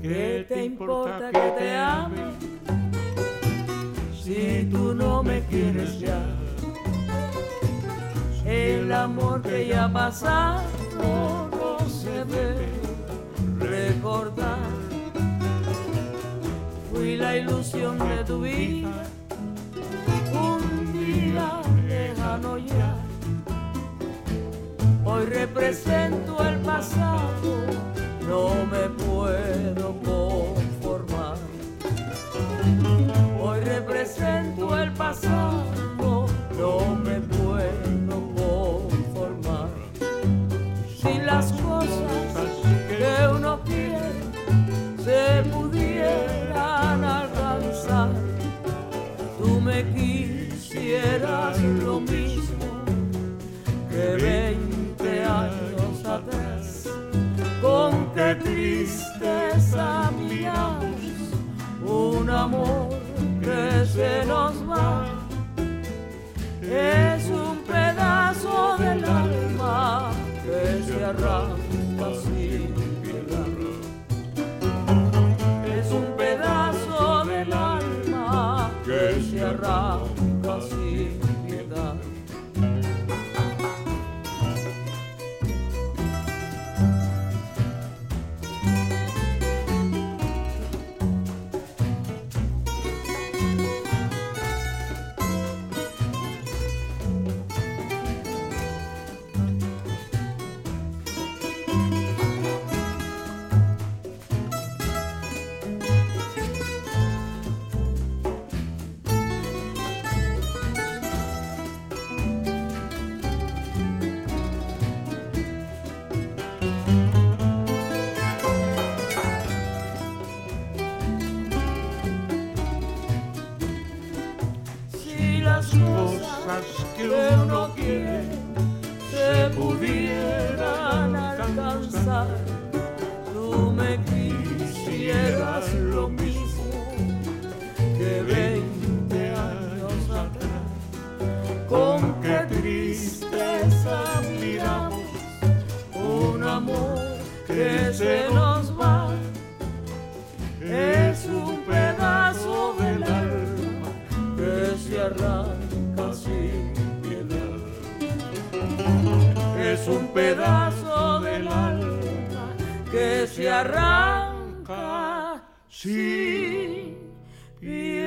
¿Qué te importa que te ame si tú no me quieres ya? El amor que ya ha pasado no se debe recordar. Fui la ilusión de tu vida, un día lejano ya. Hoy represento el pasado, no me puedo conformar. Hoy represento el pasado, no me puedo conformar. Si las cosas que uno quiere se pudieran alcanzar, tú me quisieras lo mismo que 20 años atrás. Con qué tristeza miramos un amor que se nos va. Es un pedazo del alma que se arranca sin piedad. Es un pedazo del alma que se arranca sin piedad. Las cosas que uno quiere se pudieran alcanzar, tú me quisieras lo mismo que 20 años atrás. Con qué tristeza miramos un amor que se nos va. Es un pedazo del alma que se arranca sin piedad. Es un pedazo del alma que se arranca sin piedad.